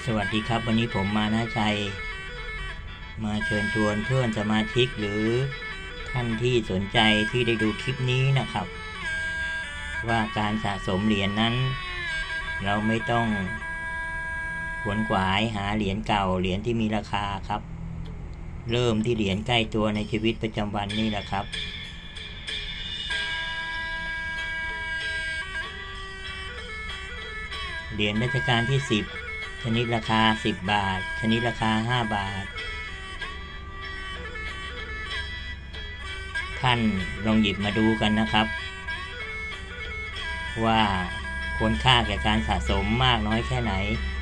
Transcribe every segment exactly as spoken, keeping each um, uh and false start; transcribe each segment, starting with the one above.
สวัสดีครับวันนี้ผมมานะชัยมาเชิญชวนเพื่อนสมาชิกหรือท่านที่สนใจที่ได้ดูคลิปนี้นะครับว่าการสะสมเหรียญ นั้นเราไม่ต้องขวนขวายหาเหรียญเก่าเหรียญที่มีราคาครับเริ่มที่เหรียญใกล้ตัวในชีวิตประจำวันนี่แหละครับเหรียญรัชกาลที่สิบชนิดราคาสิบบาทชนิดราคาห้าบาทท่านลองหยิบมาดูกันนะครับว่าควรค่าแก่การสะสมมากน้อยแค่ไหน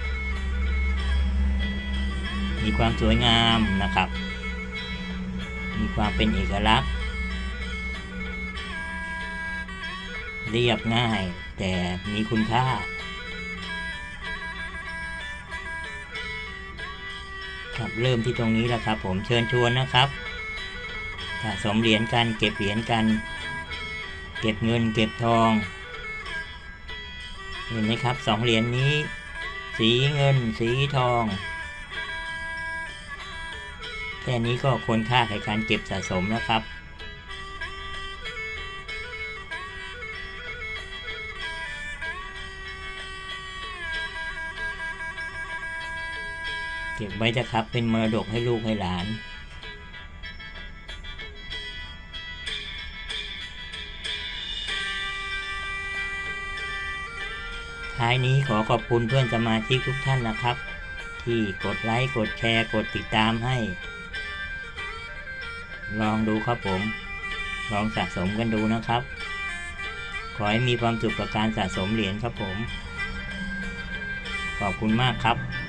มีความสวยงามนะครับมีความเป็นเอกลักษณ์เรียบง่ายแต่มีคุณค่าครับเริ่มที่ตรงนี้แหละครับผมเชิญชวนนะครับสะสมเหรียญกันเก็บเหรียญกันเก็บเงินเก็บทองเห็นไหมครับสองเหรียญนี้สีเงินสีทองแค่นี้ก็ควรค่าแก่การเก็บสะสมแล้วครับเก็บไว้จะครับเป็นมรดกให้ลูกให้หลานท้ายนี้ขอขอบคุณเพื่อนสมาชิกทุกท่านนะครับที่กดไลค์กดแชร์กดติดตามให้ลองดูครับผมลองสะสมกันดูนะครับขอให้มีความสุขกับการสะสมเหรียญครับผมขอบคุณมากครับ